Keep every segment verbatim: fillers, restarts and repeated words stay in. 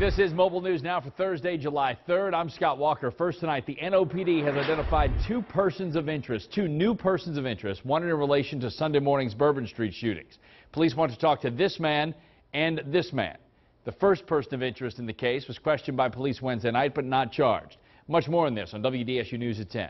This is Mobile News Now for Thursday, July third. I'm Scott Walker. First tonight, the N O P D has identified two persons of interest, two new persons of interest, one in relation to Sunday morning's Bourbon Street shootings. Police want to talk to this man and this man. The first person of interest in the case was questioned by police Wednesday night, but not charged. Much more on this on W D S U News at ten.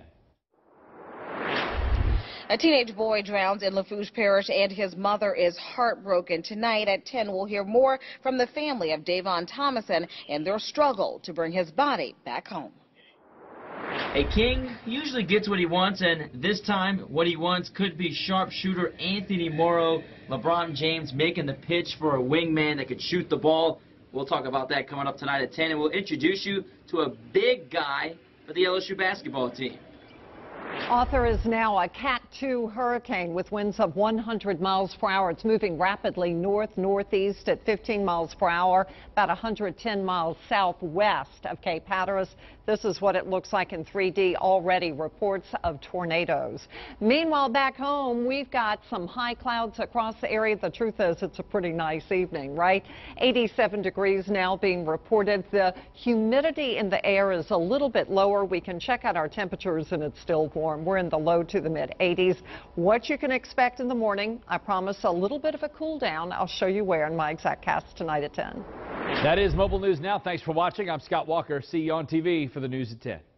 A teenage boy drowns in Lafourche Parish and his mother is heartbroken. Tonight at ten, we'll hear more from the family of Davon Thomason and their struggle to bring his body back home. A king usually gets what he wants, and this time what he wants could be sharpshooter Anthony Morrow. LeBron James making the pitch for a wingman that could shoot the ball. We'll talk about that coming up tonight at ten, and we'll introduce you to a big guy for the L S U basketball team. Arthur is now a Cat two hurricane with winds of one hundred miles per hour. It's moving rapidly north-northeast at fifteen miles per hour, about one hundred ten miles southwest of Cape Hatteras. This is what it looks like in three D already. Reports of tornadoes. Meanwhile, back home, we've got some high clouds across the area. The truth is, it's a pretty nice evening, right? eighty-seven degrees now being reported. The humidity in the air is a little bit lower. We can check out our temperatures, and it's still warm. We're in the low to the mid eighties. What you can expect in the morning, I promise a little bit of a cool down. I'll show you where in my exact cast tonight at ten. That is Mobile News Now. Thanks for watching. I'm Scott Walker. See you on T V for the news at ten.